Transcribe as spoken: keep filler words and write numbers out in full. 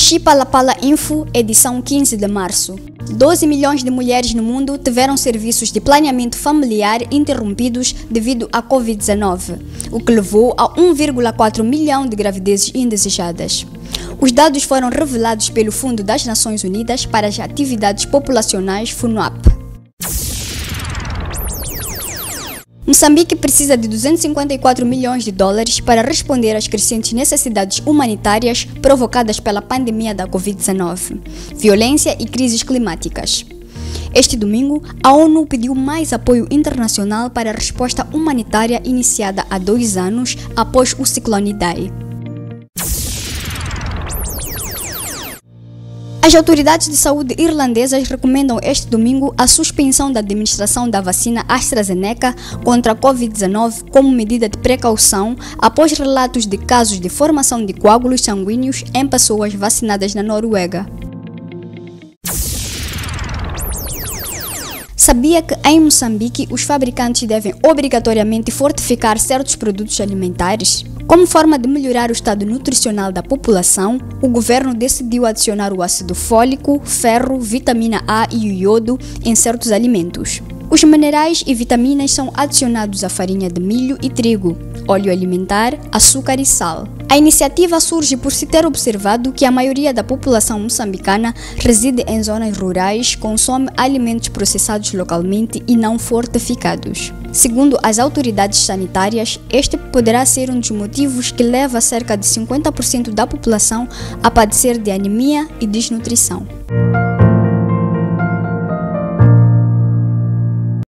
Xipalapala Info, edição quinze de março. doze milhões de mulheres no mundo tiveram serviços de planeamento familiar interrompidos devido à covid dezenove, o que levou a um vírgula quatro milhão de gravidezes indesejadas. Os dados foram revelados pelo Fundo das Nações Unidas para as Atividades Populacionais, FUNAP. Moçambique precisa de duzentos e cinquenta e quatro milhões de dólares para responder às crescentes necessidades humanitárias provocadas pela pandemia da covid dezenove, violência e crises climáticas. Este domingo, a ONU pediu mais apoio internacional para a resposta humanitária iniciada há dois anos após o ciclone Idai. As autoridades de saúde irlandesas recomendam este domingo a suspensão da administração da vacina AstraZeneca contra a covid dezenove como medida de precaução após relatos de casos de formação de coágulos sanguíneos em pessoas vacinadas na Noruega. Sabia que em Moçambique os fabricantes devem obrigatoriamente fortificar certos produtos alimentares? Como forma de melhorar o estado nutricional da população, o governo decidiu adicionar o ácido fólico, ferro, vitamina A e o iodo em certos alimentos. Os minerais e vitaminas são adicionados à farinha de milho e trigo, óleo alimentar, açúcar e sal. A iniciativa surge por se ter observado que a maioria da população moçambicana reside em zonas rurais, consome alimentos processados localmente e não fortificados. Segundo as autoridades sanitárias, este poderá ser um dos motivos que leva cerca de cinquenta por cento da população a padecer de anemia e desnutrição.